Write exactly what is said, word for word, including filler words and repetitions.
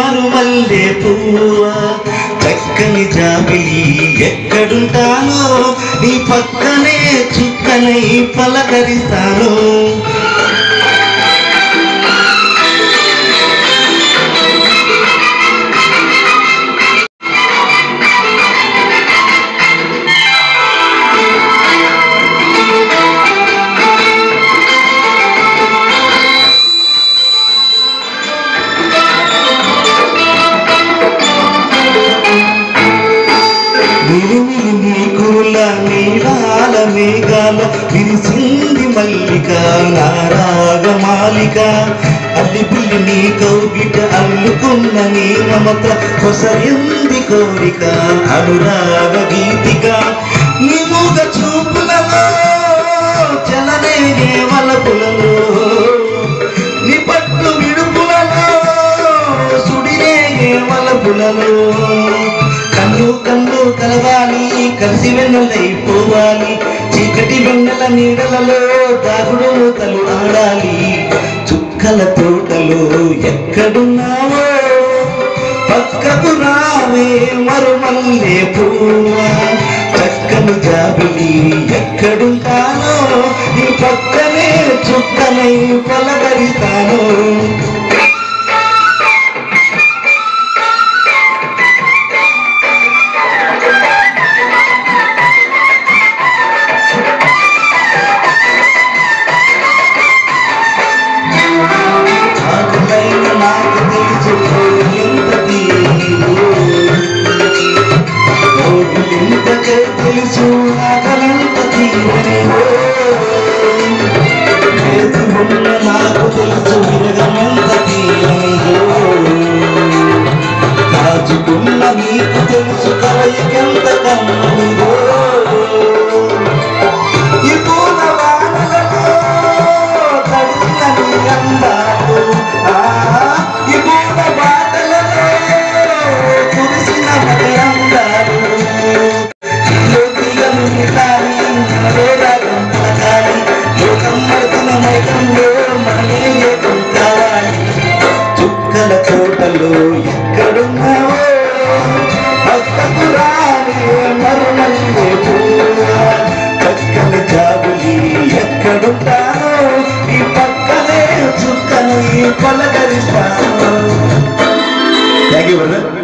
మరుమల్లే పువ్వా చక్కని జాబిలి ఎక్కడుంటానో నీ పక్కనే చుక్కనై పలకరిస్తాను నీలాల మేఘాల విరిసింది మల్లిక నారాగమాలిక అల్లిపిల్లి నీ కౌగిట అల్లుకున్న నీ మమత కొసరింది కోరిక అనురాగ గీతిక నీ మూగ చూపులలో చలనే వలపులలో నీ పట్టు విడుపులలో సుడినే వలపులలో కన్ను కన్ను కలవాలి కలిసి వెన్నెలైపోవాలి చీకటి వెన్నెల నీడలలో దాగుడు తలు ఆడాలి చుక్కల తోటలో ఎక్కడున్నావో పక్కకు రావే మరుమల్లే పువ్వా చక్కని జాబిలి ఎక్కడుంటానో నీ పక్కనే చుక్కనై పలకరిస్తాను తెలుసు అగలంత తీరనివో నాకు తెలుసు విరగనంత తీరనివో దాచుకున్న నీకు తెలుసు కలయికెంత కమ్మనివో ఈ పూల వానలలో తడిసిన నీ అందాలు ఈ పూల బాటలలో కురిసిన మరి అందాలు చుక్కల తోటలో ఎక్కడున్నావో పక్కకు రావే మరుమల్లే పువ్వా చక్కని జాబులి ఎక్కడుంటానో ఈ పక్కనే చుక్కను పలకరిస్తాను. Thank you brother.